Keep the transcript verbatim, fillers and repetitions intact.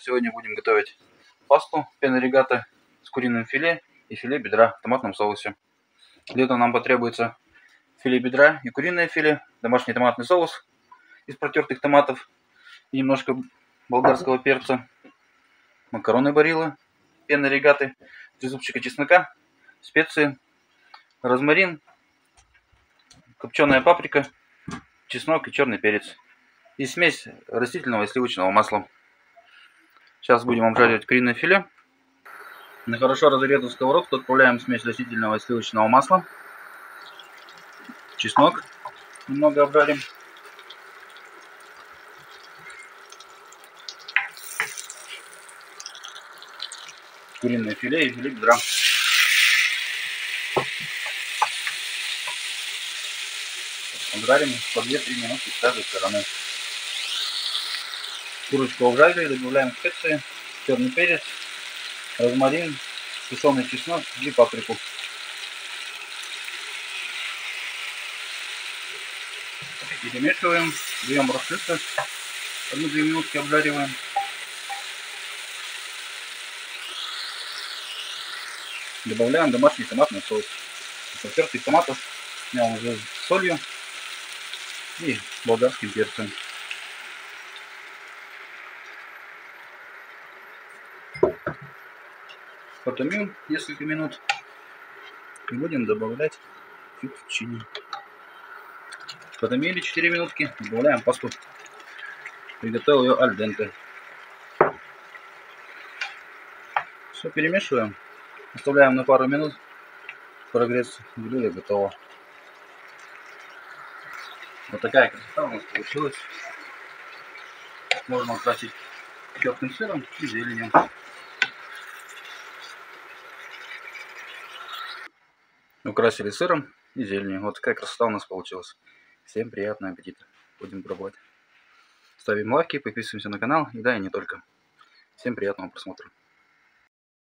Сегодня будем готовить пасту пенна ригатта с куриным филе и филе бедра в томатном соусе. Для этого нам потребуется филе бедра и куриное филе, домашний томатный соус из протертых томатов и немножко болгарского перца, макароны барилла, пенна ригатты, три зубчика чеснока, специи, розмарин, копченая паприка, чеснок и черный перец. И смесь растительного и сливочного масла. Сейчас будем обжаривать куриное филе. На хорошо разогретую сковородку отправляем смесь растительного и сливочного масла. Чеснок немного обжарим. Куриное филе и филе бедра. Обжарим по две-три минутки с каждой стороны. Курочку обжарили, добавляем специи, черный перец, розмарин, сушеный чеснок и паприку. Перемешиваем, даем раскрыться, одну-две минутки обжариваем. Добавляем домашний томатный соус. Потертых томатов снял уже с солью и болгарским перцем. Потомим несколько минут и будем добавлять фетучини. Потомили четыре минутки, добавляем пасту. Приготовил ее аль денте. Все перемешиваем, оставляем на пару минут прогреться. Блюдо готово. Вот такая красота у нас получилась. Можно украсить тертым сыром и зеленью. Украсили сыром и зеленью. Вот такая красота у нас получилась. Всем приятного аппетита. Будем пробовать. Ставим лайки, подписываемся на канал. И да, и не только. Всем приятного просмотра.